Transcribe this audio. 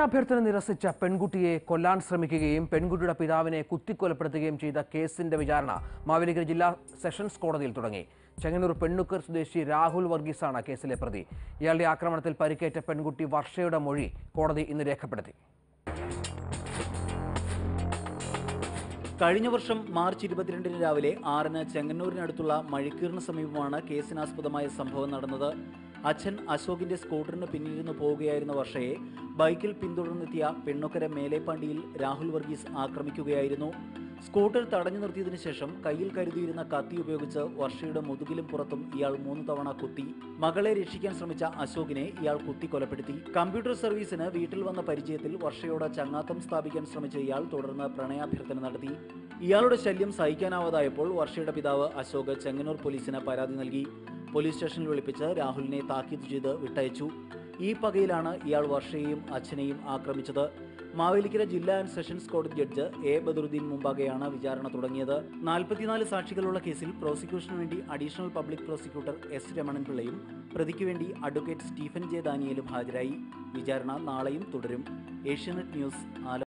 പ്രണയാഭ്യർത്ഥന നിരസിച്ച പെൺകുട്ടിയെ കൊല്ലാൻ ശ്രമിക്കുകയും പെൺകുട്ടിയുടെ പിതാവിനെ കുത്തിക്കൊലപ്പെടുത്തുകയും ചെയ്ത കേസിന്റെ വിചാരണ മാവേലിക്കര ജില്ലാ സെഷൻസ് കോടതിയിൽ തുടങ്ങി. ചെങ്ങന്നൂർ പെണ്ണുക്കർ സ്വദേശി രാഹുൽ വർഗീസാണ് കേസിലെ പ്രതി. ഇയാളുടെ ആക്രമണത്തിൽ പരിക്കേറ്റ പെൺകുട്ടി വർഷയുടെ മൊഴി കോടതി ഇന്ന് രേഖപ്പെടുത്തി. കഴിഞ്ഞ വർഷം മാർച്ച് 22 രാവിലെ 6-ന് ചെങ്ങന്നൂരിനടുത്തുള്ള മഴിക്കീറിന് സമീപമാണ് കേസിനാസ്പദമായ സംഭവം നടന്നത്. അച്ഛൻ അശോകിന്റെ സ്കൂട്ടറിന് പിന്നിലിരുന്ന് പോവുകയായിരുന്ന വർഷയെ ബൈക്കിൽ പിന്തുടർന്നെത്തിയ പെണ്ണുക്കര മേലേപ്പാണ്ടിയിൽ രാഹുൽ വർഗീസ് ആക്രമിക്കുകയായിരുന്നു. സ്കൂട്ടർ തടഞ്ഞു നിർത്തിയതിനു ശേഷം കയ്യിൽ കരുതിയിരുന്ന കത്തി ഉപയോഗിച്ച് വർഷയുടെ മുതുകിലും പുറത്തും ഇയാൾ 3 തവണ കുത്തി. മകളെ രക്ഷിക്കാൻ ശ്രമിച്ച അശോകിനെ ഇയാൾ കുത്തി കൊലപ്പെടുത്തി. കമ്പ്യൂട്ടർ സർവീസിന് വീട്ടിൽ വന്ന പരിചയത്തിൽ വർഷയോട് ചങ്ങാത്തം സ്ഥാപിക്കാൻ ശ്രമിച്ച ഇയാൾ തുടർന്ന് പ്രണയാഭ്യർത്ഥന നടത്തി. ഇയാളുടെ ശല്യം സഹിക്കാനാവാതായപ്പോൾ വർഷയുടെ പിതാവ് അശോക് ചെങ്ങന്നൂർ പോലീസിന് പരാതി നൽകി. പോലീസ് സ്റ്റേഷനിൽ വിളിപ്പിച്ച് രാഹുലിനെ താക്കീത് ചെയ്ത് വിട്ടയച്ചു. ഈ പകയിലാണ് ഇയാൾ വർഷയെയും അച്ഛനെയും ആക്രമിച്ചത്. മാവേലിക്കര ജില്ലാ ആൻഡ് സെഷൻസ് കോടതി ജഡ്ജ് എ ബദറുദ്ദീൻ മുമ്പാകെയാണ് വിചാരണ തുടങ്ങിയത്. 44 സാക്ഷികളുള്ള കേസിൽ പ്രോസിക്യൂഷന് വേണ്ടി അഡീഷണൽ പബ്ലിക് പ്രോസിക്യൂട്ടർ എസ് രമണൻപിള്ളയും പ്രതിക്ക് വേണ്ടി അഡ്വക്കേറ്റ് സ്റ്റീഫൻ ജെ ദാനിയേലും ഹാജരായി. വിചാരണ നാളെയും തുടരും. ഏഷ്യാനെറ്റ് ന്യൂസ്